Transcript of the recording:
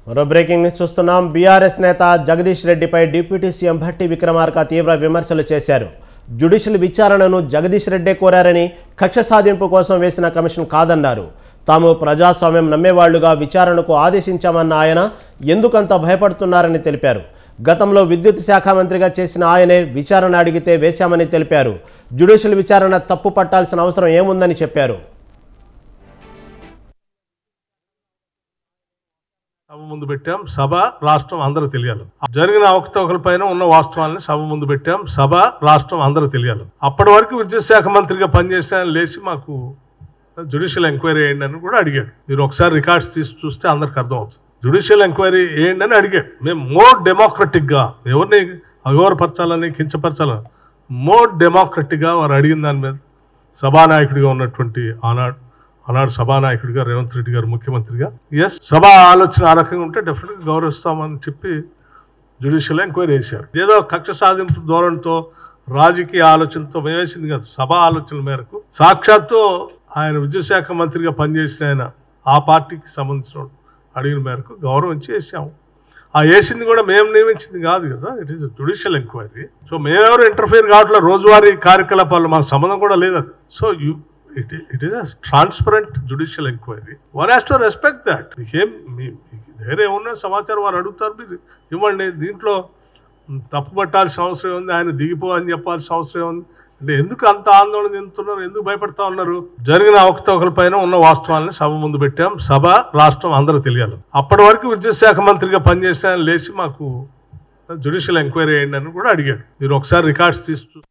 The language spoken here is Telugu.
మరో బ్రేకింగ్ న్యూస్ చూస్తున్నాం. బీఆర్ఎస్ నేత జగదీష్ రెడ్డిపై డిప్యూటీ సీఎం భట్టి విక్రమార్క తీవ్ర విమర్శలు చేశారు. జ్యుడిషియల్ విచారణను జగదీష్ రెడ్డే కోరారని, కక్ష సాధింపు కోసం వేసిన కమిషన్ కాదన్నారు. తాము ప్రజాస్వామ్యం నమ్మేవాళ్లుగా విచారణకు ఆదేశించామన్న ఆయన ఎందుకంత భయపడుతున్నారని తెలిపారు. గతంలో విద్యుత్ శాఖ మంత్రిగా చేసిన ఆయనే విచారణ అడిగితే వేశామని తెలిపారు. జ్యుడిషియల్ విచారణ తప్పు పట్టాల్సిన అవసరం ఏముందని చెప్పారు. సభ ముందు పెట్టాం, సభ రాష్ట్రం అందరూ తెలియాలి. జరిగిన అవకతవకలపైన ఉన్న వాస్తవాలని సభ ముందు పెట్టాం, సభ రాష్ట్రం అందరూ తెలియాలి. అప్పటి వరకు విద్యుత్ శాఖ మంత్రిగా పనిచేసిన ఆయన లేచి మాకు జ్యుడిషియల్ ఎంక్వైరీ వేయండి అని కూడా అడిగాడు. మీరు ఒకసారి రికార్డ్స్ తీసి చూస్తే అందరికి అర్థమవుతుంది. జ్యుడిషియల్ ఎంక్వైరీ వేయండి అని అడిగాడు. మేము మోర్ డెమోక్రటిక్గా, ఎవరిని అగౌరవపరచాలని కించపరచాలని మోర్ డెమోక్రటిక్గా వారు అడిగిన దాని మీద సభానాయకుడిగా ఉన్నటువంటి ఆనాడు సభానాయకుడిగా రేవంత్ రెడ్డి గారు ముఖ్యమంత్రిగా సభ ఆలోచన ఆ రకంగా ఉంటే డెఫినెట్గా గౌరవిస్తామని చెప్పి జ్యుడిషియల్ ఎంక్వైరీ వేశారు. ఏదో కక్ష సాధింపు ధోరణితో రాజకీయ ఆలోచనతో వేసింది కాదు, సభ ఆలోచనల మేరకు సాక్షాత్తు ఆయన విద్యుత్ శాఖ మంత్రిగా పనిచేసిన ఆయన ఆ పార్టీకి సంబంధించిన అడిగిన మేరకు గౌరవించి వేసాము. ఆ వేసింది కూడా మేము నియమించింది కాదు కదా, it is judicial enquiry. So మేమెవరు ఇంటర్ఫియర్ కావట్లేదు, రోజువారీ కార్యకలాపాలు మాకు సంబంధం కూడా లేదు అది. So it is a transparent judicial inquiry. One has to respect that. వేరే ఉన్న సమాచారం వారు అడుగుతారు, మీరు ఇవ్వండి. దీంట్లో తప్పు పట్టాల్సిన అవసరం ఉంది, ఆయన దిగిపో అని చెప్పాల్సిన అవసరం ఉంది అంటే ఎందుకు అంత ఆందోళన చెందుతున్నారు, ఎందుకు భయపడతా ఉన్నారు? జరిగిన అవకతవకలపైన ఉన్న వాస్తవాలని సభ ముందు పెట్టాం, సభ రాష్ట్రం అందరూ తెలియాలి. అప్పటి వరకు విద్యుత్ శాఖ మంత్రిగా పనిచేసిన ఆయన లేచి మాకు జ్యుడిషియల్ ఎంక్వైరీ వేయండి అని కూడా అడిగాడు. మీరు ఒకసారి రికార్డ్స్ తీసి